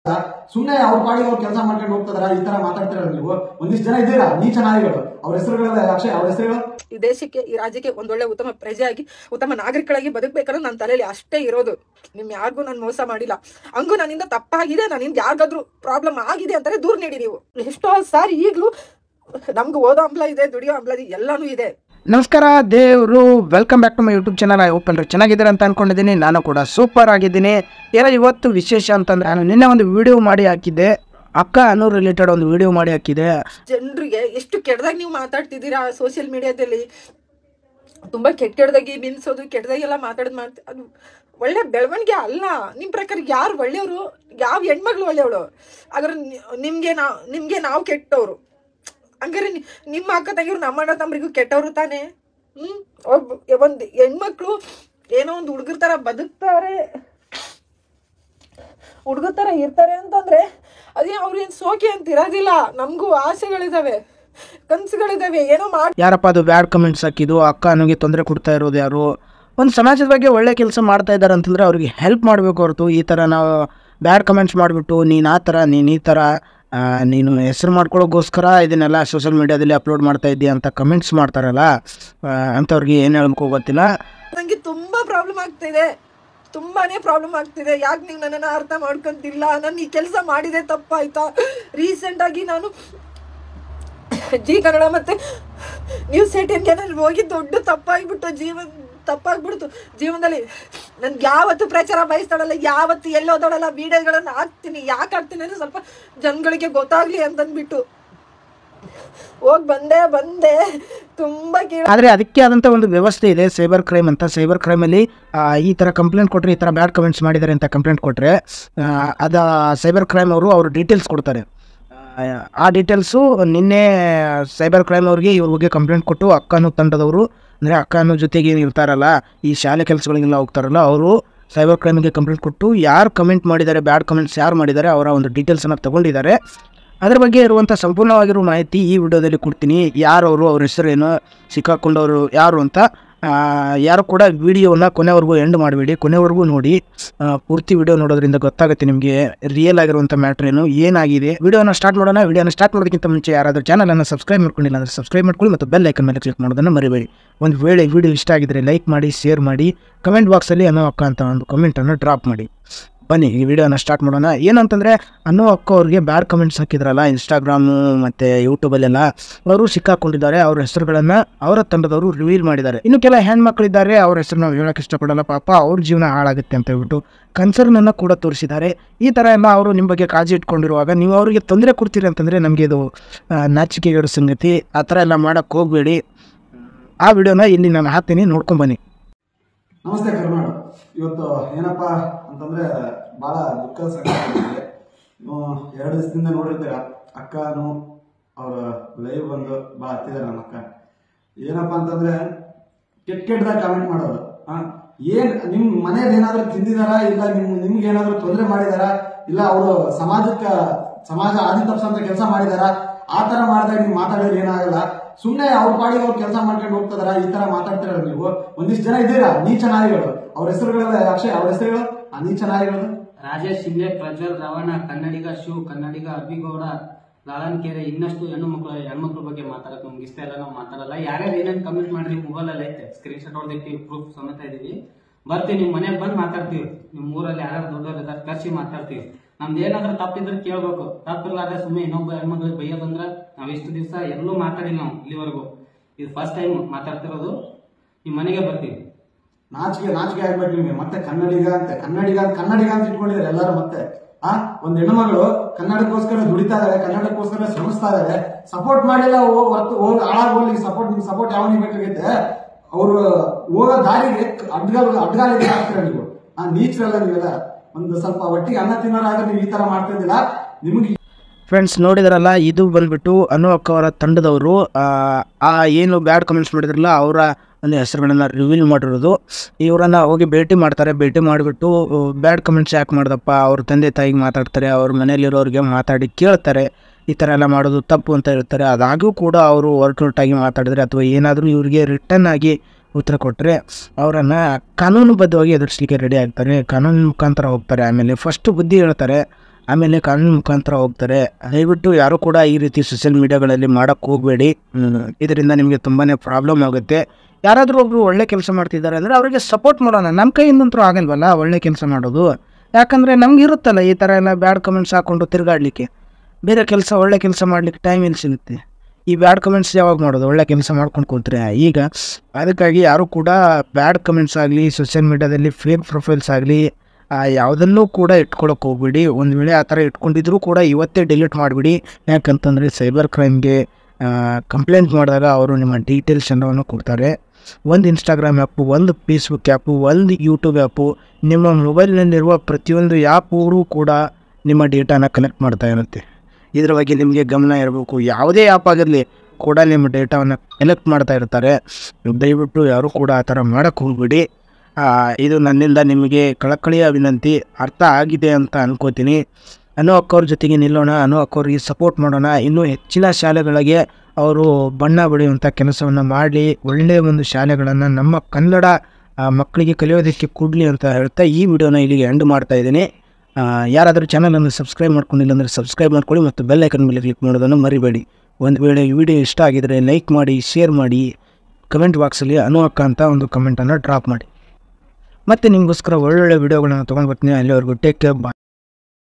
ಸುಮ್ಮನೆ ಅವ್ರ ಪಾಡಿಗೆ ಅವ್ರು ಕೆಲಸ ಮಾಡ್ಕೊಂಡು ಹೋಗ್ತಾರ. ಈ ತರ ಮಾತಾಡ್ತಿರ ನೀವು. ಒಂದಿಷ್ಟು ಜನ ಇದ್ದೀರಾ ನೀಚ ನಾಯಿಗಳು. ಅವ್ರ ಹೆಸರುಗಳೆಲ್ಲ ಅಕ್ಷಯ್, ಅವ್ರ ಹೆಸರುಗಳು. ಈ ದೇಶಕ್ಕೆ, ಈ ರಾಜ್ಯಕ್ಕೆ ಒಂದೊಳ್ಳೆ ಉತ್ತಮ ಪ್ರಜೆಯಾಗಿ ಉತ್ತಮ ನಾಗರಿಕಳಾಗಿ ಬದುಕಬೇಕನ್ನೋದು ನನ್ನ ತಲೆಯಲ್ಲಿ ಅಷ್ಟೇ ಇರೋದು. ನಿಮ್ ಯಾರಿಗೂ ನಾನು ಮೋಸ ಮಾಡಿಲ್ಲ. ಹಂಗೂ ನನ್ನಿಂದ ತಪ್ಪಾಗಿದೆ, ನನ್ನಿಂದ ಯಾರಿಗಾದ್ರೂ ಪ್ರಾಬ್ಲಮ್ ಆಗಿದೆ ಅಂತಾರೆ ದೂರ ನೀಡಿ. ನೀವು ಎಷ್ಟೋ ಸಾರಿ ಈಗಲೂ ನಮ್ಗೆ ಓದೋ ಹಂಬಲ ಇದೆ, ದುಡಿಯೋ ಹಂಬಲ ಇದೆ, ಎಲ್ಲಾನು ಇದೆ. ನಮಸ್ಕಾರ ದೇವರು, welcome back to my YouTube channel. I hope ಎಲ್ಲರೂ ಚೆನ್ನಾಗಿದ್ದೀರ ಅಂತ ಅನ್ಕೊಂಡಿದ್ದೀನಿ. ನಾನು ಕೂಡ ಸೂಪರ್ ಆಗಿದ್ದೀನಿ. ಏನೋ ಇವತ್ತು ವಿಶೇಷ ಅಂತಂದ್ರೆ, ನಾನು ನಿನ್ನೆ ಒಂದು ವಿಡಿಯೋ ಮಾಡಿ ಹಾಕಿದ್ದೆ, ಅಕ್ಕ ಅನ್ನೋ ರಿಲೇಟೆಡ್ ಒಂದು ವಿಡಿಯೋ ಮಾಡಿ ಹಾಕಿದೆ. ಜನರಿಗೆ ಎಷ್ಟು ಕೆಟ್ಟದಾಗಿ ನೀವು ಮಾತಾಡ್ತಿದ್ದೀರಾ ಸೋಷಿಯಲ್ ಮೀಡಿಯಾದಲ್ಲಿ. ತುಂಬಾ ಕೆಟ್ಟದಾಗಿ ಬಿನ್ಸೋದು, ಕೆಟ್ಟದಾಗೆಲ್ಲ ಮಾತಾಡೋದು ಅದು ಒಳ್ಳೆ ಬೆಳವಣಿಗೆ ಅಲ್ಲ. ನಿಮ್ಮ ಪ್ರಕಾರ ಯಾರು ಒಳ್ಳೆಯವರು, ಯಾವ ಹೆಣ್ಮಗಳು ಒಳ್ಳೆಯವಳು? ಹಾಗಾದ್ರೆ ನಿಮ್ಗೆ ನಾವು ಕೆಟ್ಟವರು. ಹಂಗಾರೆ ನಿಮ್ಮ ಅಕ್ಕ ತಂಗಿರು ನಮ್ಮ ಅಣ್ಣ ತಮ್ಮರಿಗೂ ಕೆಟ್ಟವರು ತಾನೆ. ಒಂದು ಹೆಣ್ಮಕ್ಳು ಏನೋ ಒಂದು ಹುಡುಗರ ತರ ಬದುಕ್ತಾರೆ, ಹುಡುಗರ ತರ ಇರ್ತಾರೆ ಅಂತಂದ್ರೆ ಅದೇ ಅವ್ರೇನ್ ಸೋಕೆ ಅಂತ ಇರೋದಿಲ್ಲ. ನಮಗೂ ಆಸೆಗಳಿದಾವೆ, ಕನಸುಗಳಿದಾವೆ, ಏನೋ ಮಾಡಿ. ಯಾರಪ್ಪ ಅದು ಬ್ಯಾಡ್ ಕಮೆಂಟ್ಸ್ ಹಾಕಿದ್ದು, ಅಕ್ಕ ನನಗೆ ತೊಂದರೆ ಕೊಡ್ತಾ ಇರೋದು ಯಾರು? ಒಂದು ಸಮಾಜದ ಬಗ್ಗೆ ಒಳ್ಳೆ ಕೆಲಸ ಮಾಡ್ತಾ ಇದ್ದಾರೆ ಅಂತಂದ್ರೆ ಅವ್ರಿಗೆ ಹೆಲ್ಪ್ ಮಾಡಬೇಕು ಹೊರತು ಈ ಥರ ನಾವು ಬ್ಯಾಡ್ ಕಮೆಂಟ್ಸ್ ಮಾಡಿಬಿಟ್ಟು ನೀನು ಆ ಥರ, ನೀನು ಈ ಥರ, ನೀನು ಹೆಸರು ಮಾಡ್ಕೊಳ್ಳೋಕ್ಕೋಸ್ಕರ ಇದನ್ನೆಲ್ಲ ಸೋಷಿಯಲ್ ಮೀಡಿಯಾದಲ್ಲಿ ಅಪ್ಲೋಡ್ ಮಾಡ್ತಾ ಇದ್ದೀಯ ಅಂತ ಕಮೆಂಟ್ಸ್ ಮಾಡ್ತಾರಲ್ಲ, ಅಂಥವ್ರಿಗೆ ಏನು ಹೇಳ್ಬೇಕು ಗೊತ್ತಿಲ್ಲ. ನನಗೆ ತುಂಬ ಪ್ರಾಬ್ಲಮ್ ಆಗ್ತಿದೆ, ತುಂಬಾನೇ ಪ್ರಾಬ್ಲಮ್ ಆಗ್ತಿದೆ. ಯಾಕೆ ನೀವು ನನ್ನನ್ನು ಅರ್ಥ ಮಾಡ್ಕೊಂತಿಲ್ಲ? ನಾನು ಈ ಕೆಲಸ ಮಾಡಿದೆ ತಪ್ಪಾಯ್ತಾ? ರೀಸೆಂಟಾಗಿ ನಾನು ಜಿ ಕನ್ನಡ ಮತ್ತು ನ್ಯೂಸ್ 18ಗೆ ನಾನು ಹೋಗಿ ದೊಡ್ಡ ತಪ್ಪಾಗ್ಬಿಡ್ತು ಜೀವನದಲ್ಲಿ. ನನ್ಗೆ ಯಾವತ್ತು ಪ್ರಚಾರ ಬಯಸ್ತಾಳಲ್ಲ, ಯಾವತ್ತು ಎಲ್ಲೋದಳಲ್ಲ, ವಿಡಿಯೋಗಳನ್ನು ಹಾಕ್ತೀನಿ. ಯಾಕೆ ಹಾಕ್ತೀನಿ ಅಂದರೆ ಸ್ವಲ್ಪ ಜನಗಳಿಗೆ ಗೊತ್ತಾಗ್ಲಿ ಅಂತಂದ್ಬಿಟ್ಟು ಹೋಗಿ ಬಂದೆ ತುಂಬ ಆದರೆ ಅದಕ್ಕೆ ಆದಂಥ ಒಂದು ವ್ಯವಸ್ಥೆ ಇದೆ, ಸೈಬರ್ ಕ್ರೈಮ್ ಅಂತ. ಸೈಬರ್ ಕ್ರೈಮಲ್ಲಿ ಈ ಥರ ಕಂಪ್ಲೇಂಟ್ ಕೊಟ್ಟರೆ, ಈ ಥರ ಬ್ಯಾಡ್ ಕಮೆಂಟ್ಸ್ ಮಾಡಿದ್ದಾರೆ ಅಂತ ಕಂಪ್ಲೇಂಟ್ ಕೊಟ್ಟರೆ, ಅದು ಸೈಬರ್ ಕ್ರೈಮ್ ಅವರು ಡೀಟೇಲ್ಸ್ ಕೊಡ್ತಾರೆ. ಆ ಡೀಟೇಲ್ಸು ನಿನ್ನೆ ಸೈಬರ್ ಕ್ರೈಮ್ ಅವ್ರಿಗೆ ಇವ್ರ ಬಗ್ಗೆ ಕಂಪ್ಲೇಂಟ್ ಕೊಟ್ಟು ಅಕ್ಕನೂ ತಂಡದವರು, ಅಂದರೆ ಅಕ್ಕನೂ ಜೊತೆಗೆ ಏನು ಇರ್ತಾರಲ್ಲ, ಈ ಶಾಲೆ ಕೆಲಸಗಳಿಗೆಲ್ಲ ಹೋಗ್ತಾರಲ್ಲ, ಅವರು ಸೈಬರ್ ಕ್ರೈಮಿಗೆ ಕಂಪ್ಲೇಂಟ್ ಕೊಟ್ಟು ಯಾರು ಕಮೆಂಟ್ ಮಾಡಿದ್ದಾರೆ, ಬ್ಯಾಡ್ ಕಮೆಂಟ್ಸ್ ಯಾರು ಮಾಡಿದ್ದಾರೆ ಅವರ ಒಂದು ಡೀಟೇಲ್ಸನ್ನು ತೊಗೊಂಡಿದ್ದಾರೆ. ಅದ್ರ ಬಗ್ಗೆ ಇರುವಂಥ ಸಂಪೂರ್ಣವಾಗಿರೋ ಮಾಹಿತಿ ಈ ವಿಡಿಯೋದಲ್ಲಿ ಕೊಡ್ತೀನಿ. ಯಾರವರು, ಅವ್ರ ಹೆಸರೇನು, ಸಿಕ್ಕಾಕೊಂಡವರು ಯಾರು ಅಂತ. ಯಾರು ಕೂಡ ವಿಡಿಯೋನ ಕೊನೆವರೆಗೂ ಎಂಡ್ ಮಾಡಬೇಡಿ, ಕೊನೆವರೆಗೂ ನೋಡಿ. ಪೂರ್ತಿ ವಿಡಿಯೋ ನೋಡೋದ್ರಿಂದ ಗೊತ್ತಾಗುತ್ತೆ ನಿಮಗೆ ರಿಯಲ್ ಆಗಿರುವಂಥ ಮ್ಯಾಟ್ರ್ ಏನಾಗಿದೆ. ವಿಡಿಯೋನ ಸ್ಟಾರ್ಟ್ ಮಾಡೋಣ. ವಿಡಿಯೋನ ಸ್ಟಾರ್ಟ್ ಮಾಡೋದಕ್ಕಿಂತ ಮುಂಚೆ ಯಾರಾದರೂ ಚಾನಲನ್ನು ಸಬ್ಸ್ಕ್ರೈಬ್ ಮಾಡ್ಕೊಂಡಿಲ್ಲ ಅಂದರೆ ಸಬ್ಸ್ಕ್ರೈಬ್ ಮಾಡ್ಕೊಳ್ಳಿ ಮತ್ತು ಬೆಲ್ ಐಕನ್ ಮೇಲೆ ಕ್ಲಿಕ್ ಮಾಡೋದನ್ನು ಮರಿಬೇಡಿ. ಒಂದು ವೇಳೆ ವಿಡಿಯೋ ಇಷ್ಟ ಆಗಿದ್ದರೆ ಲೈಕ್ ಮಾಡಿ, ಶೇರ್ ಮಾಡಿ, ಕಮೆಂಟ್ ಬಾಕ್ಸಲ್ಲಿ ಅನ್ನೋ ಅಕ್ಕ ಅಂತ ಒಂದು ಕಮೆಂಟನ್ನು ಡ್ರಾಪ್ ಮಾಡಿ. ಬನ್ನಿ ಈ ವಿಡಿಯೋನ ಸ್ಟಾರ್ಟ್ ಮಾಡೋಣ. ಏನಂತಂದರೆ, ಅನ್ನೋ ಅಕ್ಕ ಅವ್ರಿಗೆ ಬ್ಯಾಡ್ ಕಮೆಂಟ್ಸ್ ಹಾಕಿದ್ರಲ್ಲ ಇನ್ಸ್ಟಾಗ್ರಾಮು ಮತ್ತು ಯೂಟ್ಯೂಬಲ್ಲೆಲ್ಲ, ಅವರು ಸಿಕ್ಕಾಕೊಂಡಿದ್ದಾರೆ. ಅವ್ರ ಹೆಸರುಗಳನ್ನು ಅವರ ತಂಡದವರು ರಿವೀಲ್ ಮಾಡಿದ್ದಾರೆ. ಇನ್ನು ಕೆಲ ಹೆಣ್ಮಕ್ಳಿದ್ದಾರೆ, ಅವ್ರ ಹೆಸರು ನಾವು ಹೇಳೋಕ್ಕೆ ಇಷ್ಟಪಡಲ್ಲ, ಪಾಪ ಅವ್ರ ಜೀವನ ಹಾಳಾಗುತ್ತೆ ಅಂತ ಹೇಳ್ಬಿಟ್ಟು ಕನ್ಸರ್ನನ್ನು ಕೂಡ ತೋರಿಸಿದ್ದಾರೆ. ಈ ಥರ ಎಲ್ಲ ಅವರು ನಿಮ್ಮ ಬಗ್ಗೆ ಕಾಳಜಿ ಇಟ್ಕೊಂಡಿರುವಾಗ ನೀವು ಅವರಿಗೆ ತೊಂದರೆ ಕೊಡ್ತೀರಿ ಅಂತಂದರೆ ನಮಗೆ ಇದು ನಾಚಿಕೆಗೇಡು ಸಂಗತಿ. ಆ ಥರ ಎಲ್ಲ ಮಾಡೋಕ್ಕೆ ಹೋಗಬೇಡಿ. ಆ ವಿಡಿಯೋನ ಇಲ್ಲಿ ನಾನು ಹಾಕ್ತೀನಿ, ನೋಡ್ಕೊಂಬನ್ನಿ. ನಮಸ್ತೆ ಕರ್ನಾಡು. ಇವತ್ತು ಏನಪ್ಪಾ ಅಂತಂದ್ರೆ ಬಹಳ ದುಃಖದ ಸಂಗತಿ. 2 ದಿವಸದಿಂದ ನೋಡಿರ್ತೀರ, ಅಕ್ಕನು ಅವ್ರ ಲೈವ್ ಬಂದು ಬಹಳ ಹತ್ತಿದ್ದಾರೆ. ನಮ್ಮ ಅಕ್ಕ ಏನಪ್ಪಾ ಅಂತಂದ್ರೆ ಕೆಟ್ಟದಾಗ ಕಾಮೆಂಟ್ ಮಾಡೋದು. ಏನ್ ನಿಮ್ ಮನೇಲಿ ಏನಾದ್ರು ತಿಂದಿದಾರ, ಇಲ್ಲ ನಿಮ್ಗೆ ಏನಾದ್ರು ತೊಂದರೆ ಮಾಡಿದಾರ, ಇಲ್ಲ ಅವರು ಸಮಾಜ ಆದಿ ತಪ್ಸಂತ ಕೆಲಸ ಮಾಡಿದಾರ, ಆ ತರ ಮಾಡಿದಾಗ ನೀವು ಮಾತಾಡೋದು ಏನಾಗಲ್ಲ. ಸುಮ್ಮನೆ ಅವ್ರ ಪಾಡಿಗೆ ಅವ್ರು ಕೆಲಸ ಮಾಡ್ಕೊಂಡು ಹೋಗ್ತಾರ. ಈ ತರ ಮಾತಾಡ್ತಿರ ನೀವು. ಒಂದಿಷ್ಟು ಜನ ಇದ್ದೀರಾ ನೀಚ ನಾಯಿಗಳು. ಅವ್ರ ಹೆಸರುಗಳೆಲ್ಲ ಅಕ್ಷಯ್, ಅವ್ರ ಹೆಸರುಗಳು. ಆ ನೀಚ ನಾಯಿಗಳು: ರಾಜೇಶ್ ಶಿಂದೆ, ಪ್ರಜ್ವಲ್ ರವಣ, ಕನ್ನಡಿಗ ಶಿವ್, ಕನ್ನಡಿಗ ಅಭಿಗೌಡ, ಲಾಲನ್ ಕೆರೆ. ಇನ್ನಷ್ಟು ಹೆಣ್ಮಕ್ಳ ಬಗ್ಗೆ ಮಾತಾಡಕ್ ನಮ್ಗೆ ಇಷ್ಟ ಇಲ್ಲ, ನಾವು ಮಾತಾಡಲ್ಲ. ಯಾರ್ಯಾರು ಏನೇನು ಕಮೆಂಟ್ ಮಾಡ್ರಿ ಮೊಬೈಲ್ ಅಲ್ಲಿ ಐತೆ, ಸ್ಕ್ರೀನ್ ಶಾಟ್ ಹೊಡೆದಿರ್ತೀವಿ, ಪ್ರೂಫ್ ಸಮೇತ ಇದೀವಿ. ಬರ್ತೀವಿ, ನಿಮ್ ಮನೆಗೆ ಬಂದು ಮಾತಾಡ್ತೀವಿ. ನಿಮ್ ಊರಲ್ಲಿ ಯಾರ್ಯಾರು ದೊಡ್ಡವ್ರು ಇದಾರೆ ಕರ್ಸಿ ಮಾತಾಡ್ತೀವಿ. ನಮ್ದು ಏನಾದ್ರೂ ತಪ್ಪಿದ್ರೆ ಕೇಳ್ಬೇಕು. ತಪ್ಪಿರ್ಲಾದ್ರೆ ಸುಮ್ಮನೆ ಇನ್ನೊಬ್ಬ ಹೆಣ್ಮಕ್ಳಿಗೆ ಬೈಯೋದಂದ್ರ ನಾವ್ ಇಷ್ಟು ದಿವಸ ಎಲ್ಲೂ ಮಾತಾಡಿಲ್ಲ ನಾವು ಇಲ್ಲಿವರೆಗೂ. ಇದು ಫಸ್ಟ್ ಟೈಮ್ ಮಾತಾಡ್ತಿರೋದು. ನಿಮ್ ಮನೆಗೆ ಬರ್ತೀವಿ. ನಾಚಿಕೆ ಆಗ್ಬೇಕು ನಿಮ್ಗೆ. ಮತ್ತೆ ಕನ್ನಡಿಗ ಅಂತ ಇಟ್ಕೊಂಡಿದ್ದಾರೆ ಎಲ್ಲರೂ. ಮತ್ತೆ ಒಂದ್ ಹೆಣ್ಣುಮಗಳು ಕನ್ನಡಕ್ಕೋಸ್ಕರ ದುಡಿತಾ ಇದಾರೆ, ಕನ್ನಡಕ್ಕೋಸ್ಕರ ಶ್ರಮಿಸ್ತಾ ಇದಾರೆ. ಸಪೋರ್ಟ್ ಮಾಡಿಲ್ಲ ಹಾಳಾಗೋಲಿ. ನಿಮ್ ಸಪೋರ್ಟ್ ಯಾವನಿಗೆ ಬೇಕಾಗೈತೆ? ಅವ್ರು ಹೋಗೋ ದಾರಿಗೆ ಅಡ್ಗಾಲಿಗೆ ಹಾಕ್ತೀರ ನೀವು. ನೀಚರಲ್ಲ ನೀವೆಲ್ಲ. ಒಂದು ಸ್ವಲ್ಪ ಒಟ್ಟಿಗೆ ಅನ್ನ ತಿನ್ನೋರಾದ್ರೆ ನೀವು ಈ ತರ ಮಾಡ್ತಿದ್ದಿಲ್ಲ. ನಿಮ್ಗೆ ಫ್ರೆಂಡ್ಸ್ ನೋಡಿದ್ರಲ್ಲ, ಇದು ಬಂದ್ಬಿಟ್ಟು ಅನು ಅಕ್ಕ ಅವರ ತಂಡದವರು ಏನು ಬ್ಯಾಡ್ ಕಮೆಂಟ್ಸ್ ಮಾಡಿದ್ರಲ್ಲ ಅವರ ಒಂದು ಹೆಸರುಗಳನ್ನ ರಿವೀಲ್ ಮಾಡಿರೋದು. ಇವರನ್ನು ಹೋಗಿ ಭೇಟಿ ಮಾಡ್ತಾರೆ. ಭೇಟಿ ಮಾಡಿಬಿಟ್ಟು ಬ್ಯಾಡ್ ಕಮೆಂಟ್ಸ್ ಯಾಕೆ ಮಾಡ್ದಪ್ಪ, ಅವ್ರ ತಂದೆ ತಾಯಿಗೆ ಮಾತಾಡ್ತಾರೆ, ಅವ್ರ ಮನೇಲಿರೋರಿಗೆ ಮಾತಾಡಿ ಕೇಳ್ತಾರೆ. ಈ ಥರ ಎಲ್ಲ ಮಾಡೋದು ತಪ್ಪು ಅಂತ ಹೇಳ್ತಾರೆ. ಅದಾಗೂ ಕೂಡ ಅವರು ಹೊರಟೊಟ್ಟಾಗಿ ಮಾತಾಡಿದ್ರೆ ಅಥವಾ ಏನಾದರೂ ಇವರಿಗೆ ರಿಟರ್ನ್ ಆಗಿ ಉತ್ತರ ಕೊಟ್ಟರೆ ಅವರನ್ನು ಕಾನೂನುಬದ್ಧವಾಗಿ ಎದುರಿಸಲಿಕ್ಕೆ ರೆಡಿ ಆಗ್ತಾರೆ. ಕಾನೂನು ಮುಖಾಂತರ ಹೋಗ್ತಾರೆ. ಆಮೇಲೆ ಫಸ್ಟ್ ಬುದ್ಧಿ ಹೇಳ್ತಾರೆ, ಆಮೇಲೆ ಕಾನೂನು ಮುಖಾಂತರ ಹೋಗ್ತಾರೆ. ದಯವಿಟ್ಟು ಯಾರು ಕೂಡ ಈ ರೀತಿ ಸೋಷಿಯಲ್ ಮೀಡಿಯಾಗಳಲ್ಲಿ ಮಾಡೋಕ್ಕೆ ಹೋಗಬೇಡಿ. ಇದರಿಂದ ನಿಮಗೆ ತುಂಬಾ ಪ್ರಾಬ್ಲಮ್ ಆಗುತ್ತೆ. ಯಾರಾದರೂ ಒಬ್ಬರು ಒಳ್ಳೆ ಕೆಲಸ ಮಾಡ್ತಿದ್ದಾರೆ ಅಂದರೆ ಅವರಿಗೆ ಸಪೋರ್ಟ್ ಮಾಡೋಣ. ನಮ್ಮ ಕೈಯಿಂದಂತೂ ಆಗಲ್ವಲ್ಲ ಒಳ್ಳೆ ಕೆಲಸ ಮಾಡೋದು. ಯಾಕಂದರೆ ನಮ್ಗೆ ಇರುತ್ತಲ್ಲ ಈ ಥರ ಎಲ್ಲ ಬ್ಯಾಡ್ ಕಮೆಂಟ್ಸ್ ಹಾಕ್ಕೊಂಡು ತಿರುಗಾಡಲಿಕ್ಕೆ. ಬೇರೆ ಕೆಲಸ ಒಳ್ಳೆ ಕೆಲಸ ಮಾಡಲಿಕ್ಕೆ ಟೈಮ್ ಎಲ್ಲಿ ಸಿಗುತ್ತೆ? ಈ ಬ್ಯಾಡ್ ಕಮೆಂಟ್ಸ್ ಯಾವಾಗ ಮಾಡೋದು? ಒಳ್ಳೆ ಕೆಲಸ ಮಾಡ್ಕೊಂಡು ಕೂತ್ರೆ ಈಗ. ಅದಕ್ಕಾಗಿ ಯಾರು ಕೂಡ ಬ್ಯಾಡ್ ಕಮೆಂಟ್ಸ್ ಆಗಲಿ, ಸೋಷಿಯಲ್ ಮೀಡ್ಯಾದಲ್ಲಿ ಫೇಕ್ ಪ್ರೊಫೈಲ್ಸ್ ಆಗಲಿ ಯಾವುದನ್ನೂ ಕೂಡ ಇಟ್ಕೊಳಕ್ಕೆ ಹೋಗ್ಬಿಡಿ. ಒಂದು ವೇಳೆ ಆ ಥರ ಇಟ್ಕೊಂಡಿದ್ರೂ ಕೂಡ ಇವತ್ತೇ ಡಿಲೀಟ್ ಮಾಡಿಬಿಡಿ. ಯಾಕಂತಂದರೆ ಸೈಬರ್ ಕ್ರೈಮ್ಗೆ ಕಂಪ್ಲೇಂಟ್ ಮಾಡಿದಾಗ ಅವರು ನಿಮ್ಮ ಡೀಟೇಲ್ಸ್ ಎಲ್ಲವನ್ನು ಕೊಡ್ತಾರೆ. ಒಂದು ಇನ್ಸ್ಟಾಗ್ರಾಮ್ ಆ್ಯಪು, ಒಂದು ಫೇಸ್ಬುಕ್ ಆ್ಯಪು, ಒಂದು ಯೂಟ್ಯೂಬ್ ಆ್ಯಪು, ನಿಮ್ಮ ಮೊಬೈಲ್ನಲ್ಲಿರುವ ಪ್ರತಿಯೊಂದು ಆ್ಯಪೂ ಕೂಡ ನಿಮ್ಮ ಡೇಟಾನ ಕಲೆಕ್ಟ್ ಮಾಡ್ತಾ ಇರುತ್ತೆ. ಇದರ ಬಗ್ಗೆ ನಿಮಗೆ ಗಮನ ಇರಬೇಕು. ಯಾವುದೇ ಆ್ಯಪ್ ಆಗಿರಲಿ ಕೂಡ ನಿಮ್ಮ ಡೇಟಾವನ್ನು ಕಲೆಕ್ಟ್ ಮಾಡ್ತಾ ಇರ್ತಾರೆ. ದಯವಿಟ್ಟು ಯಾರೂ ಕೂಡ ಆ ಥರ ಮಾಡೋಕ್ಕೆ ಹೋಗ್ಬಿಡಿ. ಇದು ನನ್ನಿಂದ ನಿಮಗೆ ಕಳಕಳಿಯ ವಿನಂತಿ. ಅರ್ಥ ಆಗಿದೆ ಅಂತ ಅನ್ಕೋತೀನಿ. ಅನು ಅಕ್ಕವ್ರ ಜೊತೆಗೆ ನಿಲ್ಲೋಣ, ಅನು ಅಕ್ಕವ್ರಿಗೆ ಸಪೋರ್ಟ್ ಮಾಡೋಣ. ಇನ್ನೂ ಹೆಚ್ಚಿನ ಶಾಲೆಗಳಿಗೆ ಅವರು ಬಣ್ಣ ಬಳಿಯುವಂಥ ಕೆಲಸವನ್ನು ಮಾಡಲಿ. ಒಳ್ಳೆಯ ಒಂದು ಶಾಲೆಗಳನ್ನು ನಮ್ಮ ಕನ್ನಡ ಮಕ್ಕಳಿಗೆ ಕಲಿಯೋದಕ್ಕೆ ಕೊಡಲಿ ಅಂತ ಹೇಳ್ತಾ ಈ ವಿಡಿಯೋನ ಇಲ್ಲಿಗೆ ಎಂಡ್ ಮಾಡ್ತಾ ಇದ್ದೀನಿ. ಯಾರಾದರೂ ಚಾನಲನ್ನು ಸಬ್ಸ್ಕ್ರೈಬ್ ಮಾಡ್ಕೊಂಡಿಲ್ಲ ಅಂದರೆ ಸಬ್ಸ್ಕ್ರೈಬ್ ಮಾಡ್ಕೊಳ್ಳಿ ಮತ್ತು ಬೆಲ್ ಐಕನ್ ಮೇಲೆ ಕ್ಲಿಕ್ ಮಾಡೋದನ್ನು ಮರಿಬೇಡಿ. ಒಂದು ವೇಳೆ ಈ ವಿಡಿಯೋ ಇಷ್ಟ ಆಗಿದರೆ ಲೈಕ್ ಮಾಡಿ, ಶೇರ್ ಮಾಡಿ, ಕಮೆಂಟ್ ಬಾಕ್ಸಲ್ಲಿ ಅನು ಅಕ್ಕ ಅಂತ ಒಂದು ಕಮೆಂಟನ್ನು ಡ್ರಾಪ್ ಮಾಡಿ. ಮತ್ತು ನಿಮಗೋಸ್ಕರ ಒಳ್ಳೊಳ್ಳೆ ವಿಡಿಯೋಗಳನ್ನ ತೊಗೊಂಡು ಬರ್ತೀನಿ. ಅಲ್ಲಿವರೆಗೂ ಟೇಕ್ ಕೇರ್.